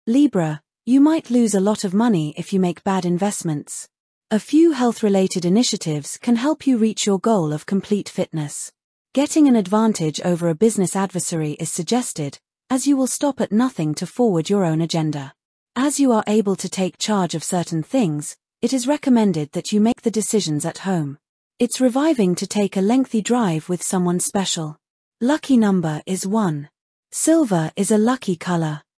Libra, you might lose a lot of money if you make bad investments. A few health-related initiatives can help you reach your goal of complete fitness. Getting an advantage over a business adversary is suggested, as you will stop at nothing to forward your own agenda. As you are able to take charge of certain things, it is recommended that you make the decisions at home. It's reviving to take a lengthy drive with someone special. Lucky number is 1. Silver is a lucky color.